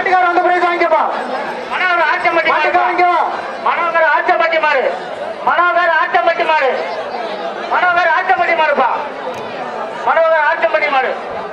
மாட்டுக்கார வந்து பிரைஸ் வாங்கிக்கப்பா. மனோகர் ஆச்சம்பட்டி வாங்கிக்கவா. மனோகர் ஆச்சம்பட்டி மாடு. மனோகர் ஆச்சம்பட்டி மாடு. மனோகர் ஆச்சம்பட்டி மாடுப்பா. மனோகர் ஆச்சம்பட்டி மாடு.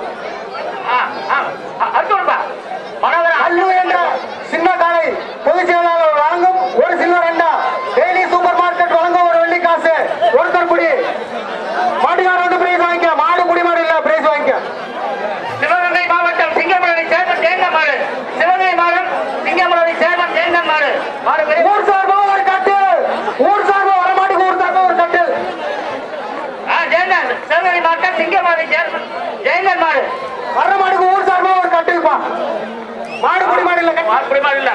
அர்ஜுன்பா. மனோகர் அல்லு என்ற சின்ன காலை பொதுச் செயலாளர் வழங்கும் ஒரு சில்வர் அண்டா. டெய்லி சூப்பர் மார்க்கெட் வழங்கும் ஒரு வெள்ளி காசு. ஒருத்தர் குடி. மாட்டுக்கார வந்து பிரைஸ் வாங்கிக்க. மாடு குடி மாடு இல்ல பிரைஸ் வாங்கிக்க. சிவகங்கை மாவட்டம் சிங்கமலை சேர்மன் ஜெயங்கன் மாடு. சிவகங்கை மாவட்டம் சிங்கமலை சேர்மன் ஜெயங்கன் மாடு. மாடு ஊர் சார்பா ஒரு கட்டு. ஊர் சார்பா வர மாட்டுக்கு ஊர் சார்பா ஒரு கட்டு. ஜெயங்கன் சிவகங்கை மாவட்டம் சிங்கமலை சேர்மன் ஜெயங்கன் மாடு. வர மாட்டுக்கு ஊர் சார்பா ஒரு கட்டுப்பா. மாடு குடி மாடு இல்ல. மாடு குடி மாடு இல்ல.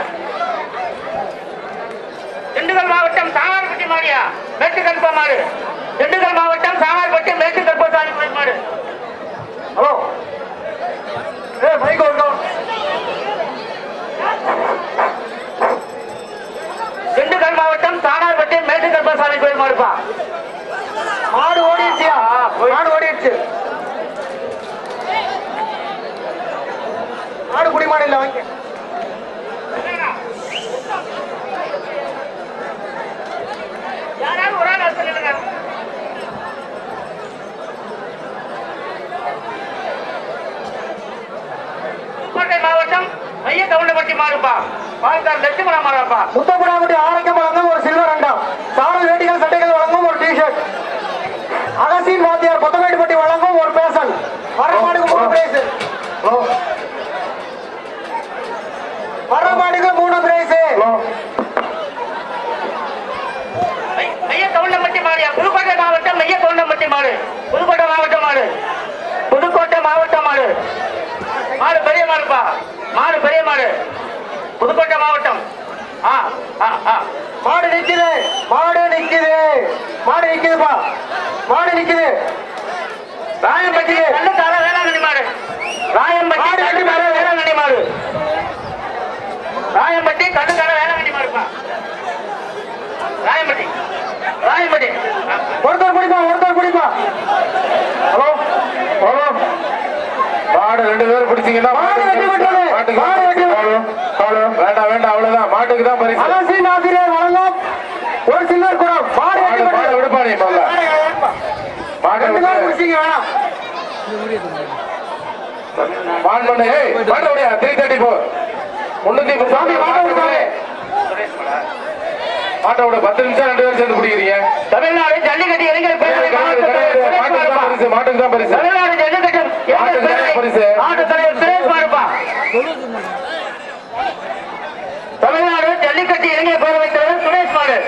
திண்டுக்கல் மாவட்டம் சாங்கார்பட்டி மாடியா மேட்டுக்கல்பா மாடு. திண்டுக்கல் மாவட்டம் சாங்கார்பட்டி மேட்டுக்கல்பா சாமி மாடு. ஹலோ மைக் ஓடுங்க. திண்டுக்கல் மாவட்டம் சாங்கார்பட்டி மேட்டுக்கல்பா சாமி கோயில் மாடுப்பா. மாடு ஓடிடுச்சியா? மாடு ஓடிடுச்சு. மாடு குடி மாடு இல்ல வாங்க. யாராவது ஒரு ஆள் சொல்லுங்க. புதுக்கோட்டை மாவட்டம் மைய கவுண்டப்பட்டி மாடுப்பா. பால்கார் லட்சுமணா மாடுப்பா. முத்தப்புறாப்பட்டி ஆரோக்கியம் வழங்கும் ஒரு சில்வர் அண்டா. சாரல் வேட்டிகள் சட்டைகள் வழங்கும் ஒரு டிஷர்ட். அகசின் வாத்தியார் கொத்தமேட்டுப்பட்டி வழங்கும் ஒரு பேசன். வர மாடுக்கு 3 பிரைஸ். வர மாடுக்கு 3 பிரைஸ். மைய கவுண்டம்பட்டி மாடியா. புதுக்கோட்டை மாவட்டம் மைய கவுண்டம்பட்டி மாடு. புதுக்கோட்டை மாவட்டம் மாடு. புதுக்கோட்டை மாவட்டம் மாடு. மாடு பெரிய மாடுப்பா. மாடு பெரிய மாடு. புதுக்கோட்டை மாவட்டம். மாடு நிக்குது. மாடு நிக்குது. மாடு நிக்குதுப்பா. மாடு நிக்குது. ராயம்பட்டி கண்ணுக்கார வேளாங்கண்ணி மாடு. ராயம்பட்டி கண்ணுக்கார வேளாங்கண்ணி மாடு. ராயம்பட்டி கண்ணுக்கார வேளாங்கண்ணி மாடுப்பா. ராயம்பட்டி ராயம்பட்டி. ஒருத்தர் குடிப்பா. ஒருத்தர் குடிப்பா. Hello hello. மாடு 2 பேரும் பிடிச்சீங்கன்னா மாடு வெட்டி விட்டது. மாடு வெட்டி விட்டது. வேண்டாம் வேண்டாம் அவ்வளவுதான். மாட்டுக்கு தான் பரிசு. அகசின் ஆசிரியர் வழங்கும் ஒரு சில்வர் குடம். மாடு வெட்டி விட்டது. விடுப்பா நீ முதல்ல. மாடு குடிச்சீங்க வேணாம். மான் பண்ணு. ஏய் மாடு ஓடியா 334 330 சாமி மாட்டை விட்டாலே. மாட்டை விட 10 நிமிஷம் 2 பேரும் சேர்ந்து பிடிக்கிறீங்க. தமிழ்நாடு ஜல்லிக்கட்டு இளைஞர் பேரவை மாட்டுக்கு தான் பரிசு. தமிழ்நாடு ஜல்லிக்கட்டு இளைஞர் பேரவை மாவட்ட தலைவர் சுரேஷ் மாடுப்பா. தமிழ்நாடு ஜல்லிக்கட்டு இளைஞர் பேரவை தலைவர் சுரேஷ் மாடு.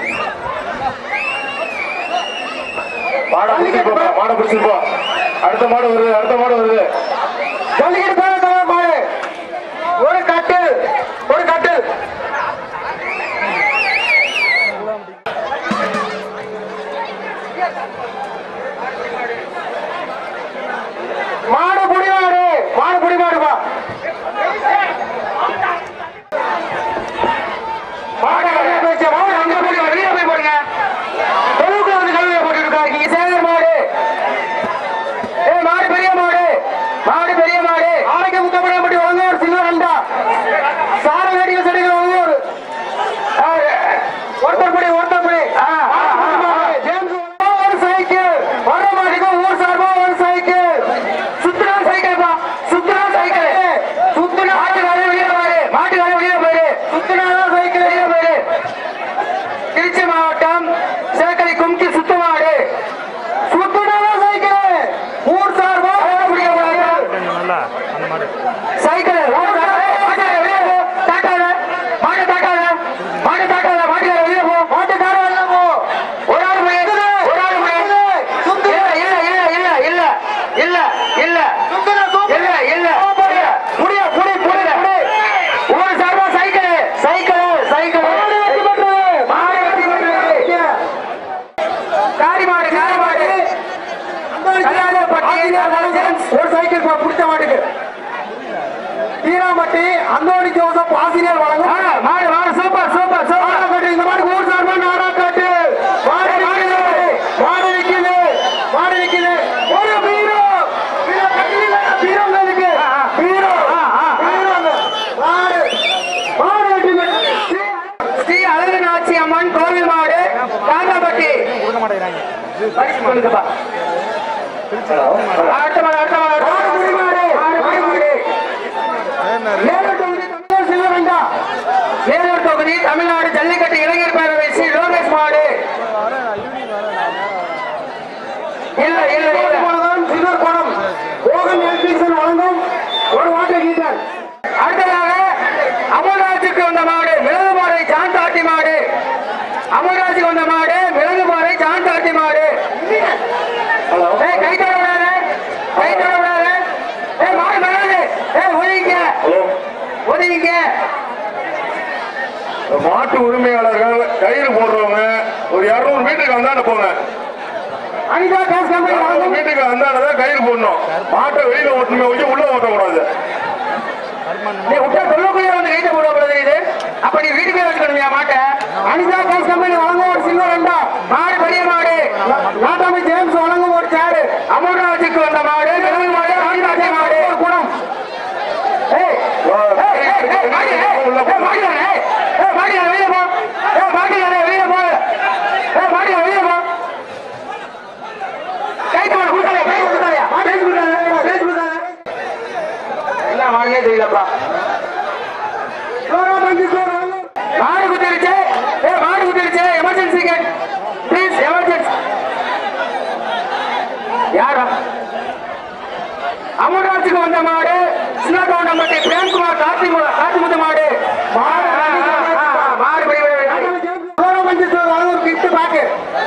மாடை பிடிச்சிட்டு போ. மாடை பிடிச்சிட்டு போ. அடுத்த மாடு வருது. அடுத்த மாடு வருது. ஜல்லிக்கட்டு பேரவை தலைவர் மாடு. ஒரு கட்டு. ஒரு கட்டு. மாடு புடி மாடு. மாடு புடி மாடுப்பா. மாடு வெளியே போயிடுச்சு. மாடு அங்க போய் வெளியே போய் போடுங்க. தொழுவுக்குள்ள வந்து கழுவியை போட்டு இருக்காரு. இங்க சேகர் மாடு. மாடு பெரிய மாடு. மாடு பெரிய மாடு. ஆரோக்கிய முத்தப்படி வழங்க ஒரு சில்வர் அண்டா. சார வேடிக்கை செடிகள் வழங்க ஒருத்தர் படி. ஒருத்தர் படி. ஜேம்ஸ் ஒரு சைக்கிள். வர மாட்டுக்கு ஊர் சார்பா ஒரு சைக்கிள். சுத்துனா சைக்கிள்ப்பா. சுத்துனா சைக்கிள். சுத்துனா மாட்டுக்காரே வெளியே போயிரு. மாட்டுக்காரே வெளியே போயிரு. சுத்துனாதான் சைக்கிள் வெளியே போயிரு. திருச்சி மாவட்டம் சேக்கலை கும்கி சுத்து மாடு. சுத்துனாதான் சைக்கிள். ஊர் சார்பா சைக்கிள். தாக்காத மாடு. தாக்காத மாடு. தாக்காத மாட்டுக்கார வெளியே போ. மாட்டுக்கார வெளியே போ. ஒரு ஆள் போய் ஒரு ஆள் போய் இல்ல இல்ல இல்ல இல்ல இல்ல இல்ல இல்ல இல்ல புடிய புடி புடி ஊர் சார்பா சைக்கிள். Cycle cycle. மாடு வெட்டி விட்டுறது. காரி மாடு. காரி மாடு. ஒரு சைக்கிள் பிடிச்ச மாட்டுக்கு. ஈராமட்டி அந்தோணி ஜோசப் ஆசிரியர் வழங்கும் மாடு. மாடு சூப்பர் சூப்பர் சூப்பர். இந்த மாடு ஊர் சார்பா நாடாக்காட்டு. மாடு நிக்குது. மாடு நிக்குது. மாடு நிக்குது. ஒரு பீரோ. பீரோங்களுக்கு பீரோ. மாடு பரிசு கொடுங்கப்பா. அடுத்த மாடு அடுத்த மாடு வேலூர் தொகுதி தமிழ்நாடு ஜல்லிக்கட்டு இளைஞர் பேரவை ஸ்ரீ லோகேஷ் மாடு. இல்ல இல்ல சில்வர் கோணம் மோகன் எல்பிசன் வழங்கும் ஒரு வாட்டர் ஹீட்டர். அடுத்ததாக அமர்ராஜுக்கு வந்த மாடு மிளகுபாறை ஜான்தாட்டி மாடு. அமர்ராஜுக்கு வந்த மாடு மிளகுபாறை ஜான்தாட்டி மாடு. கை தர விடாத கை தர விடாத. மாடு வராது. ஒதுங்க ஒதுங்க. மாட்டு உரிமையாளர்கள் கயிறு போடுறவங்க ஒரு 200 மீட்டருக்கு அந்தாண்ட போங்க. வீட்டுக்கு அந்தாண்டதான் கயிறு போடணும். மாட்டை வெளியில ஓட்டணுமே வச்சு உள்ள ஓட்டக்கூடாது. நீ விட்டா தொல்லக்குள்ளே வந்து கைட்ட போடக்கூடாது. இது அப்ப நீ வீட்டுக்கே வச்சுக்கணுமியா மாட்டை. அனிதா கேஸ் கம்பெனி வழங்கும் ஒரு சில்வர் அண்டா. மாடு பெரிய மாடு. நாட்டாமி ஜேம்ஸ் வழங்கும் ஒரு சேரு. அமர்ராஜுக்கு வந்த மாடு மிளகு மாடு ஆதிராஜ மாடு ஒரு குணம். தெரியலப்பா மாடு குத்திருச்சு. மாடு குத்திருச்சு. Emergency gate please emergency. யாரா அமர்ராஜுக்கு வந்த மாடு சின்னகவுண்டம்பட்டி பிரேம்குமார் காத்திமுத்து மாடு. மாடு கிஃப்ட் பாக்கு.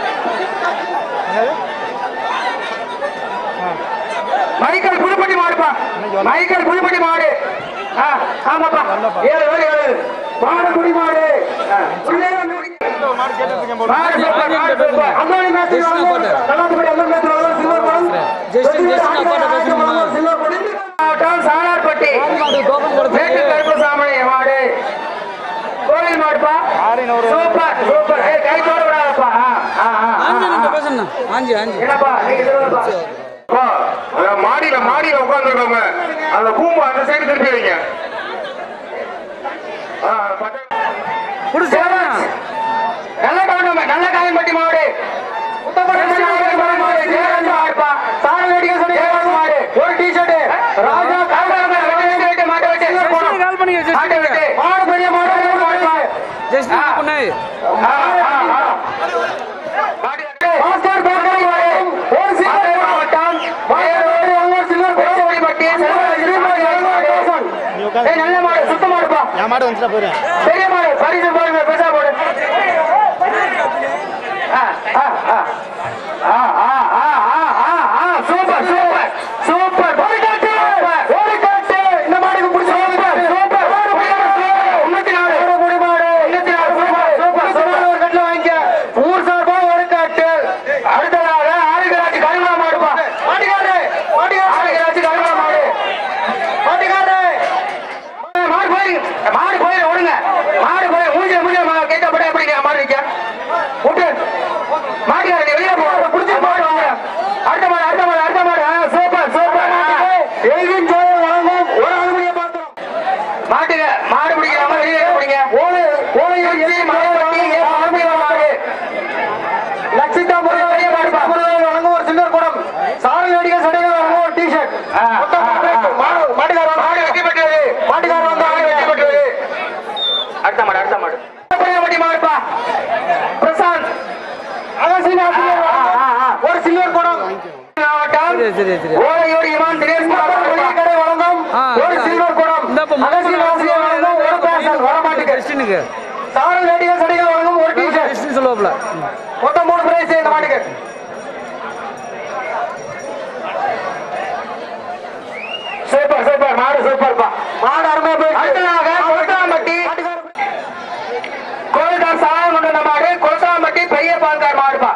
மைக்கேல் புதுப்பட்டி மாடுப்பா. மைக்கேல் புதுப்பட்டி மாடு. ஆமாப்பா 7 மாடு குடி மாடு. சாணார்பட்டி கருப்பசாமி மாடு கோவில் மாடுப்பா. Super super. கை போட விடாதப்பா. என்னப்பா நீங்க சொல்லுங்கப்பா. மாடியில மாடியில உட்கார்ந்துருக்கோங்க. அந்த பூம்பு அந்த சைடு திருப்பி வைங்க. நல்ல காயம்பட்டி மாடு. ஒரு டிஷர்ட் ராஜா மாட்டை வச்சு மாடு பெரிய மாடு. நல்ல மாடு சுத்த மாடுப்பா. மாடு வந்து போறேன் பெரிய மாடு பரிசு போடுங்க பெருசா போடு. Super super super. இந்த மாடுக்கு பிடிச்ச சூப்பர் 94 குடி மாடு. 94 சூப்பர் சூப்பர். ஒரு கட்டில வாங்கிக்க. ஊர் சார்பா ஒரு கட்டு. அடுத்ததாக ஆறுகராட்சி கருவா மாடுப்பா. மாட்டுக்காரு ஆறுகராட்சி கருவா மாடு. மாட்டுக்காரு மாடு போய் ஓடுங்க. மாடு போய் மூஞ்சி கேட்ட போட எப்படி மாடு நிக்க விட்டு மாட்டுக்காரு வெளியே போ. பிடிச்சி போடுவாங்க. அடுத்த மாடு அடுத்த மாடு அடுத்த மாடு. Super super. ஒரு ஆளுமையை பார்த்தோம். மாட்டுங்க மாடு பிடிக்கிறாம வெளியே பிடிங்க. மாடு லட்சிதா முறை பெரிய மாடுப்பா. வழங்கும் ஒரு சின்ன குடம். சாமி வேடிக்கை சடைகள் வழங்கும் ஒரு டிஷர்ட். மாட்டுக்காரர் மாடு வெற்றி பெற்றது. மாட்டுக்காரர் வந்து வெற்றி பெற்றது. அடுத்த மாடு அடுத்த மாடு மாடுப்பா. பிரசாந்த் ஒரு சில்வர் குடம். ஓரையோடு இமான் தினேஷ் கடை வழங்கும் ஒரு சில்வர் குடம். ஒரு பேசன் வரமாட்டுக்கு. சாமி வேடிக்கை சடைகள் வழங்கும் ஒரு டிஷர்ட் சொல்லுவாப்ல. மொத்தம் 3 பிரைஸ் இந்த மாட்டுக்கு. சூப்பர் சூப்பர் மாடு சூப்பர்ப்பா. மாடு அருமையா போய். அடுத்ததாக கொல்தாம்பட்டி கோல்டார் சாயம் கொண்ட மாடு. கொல்தாம்பட்டி பெரிய பால்கார் மாடுப்பா.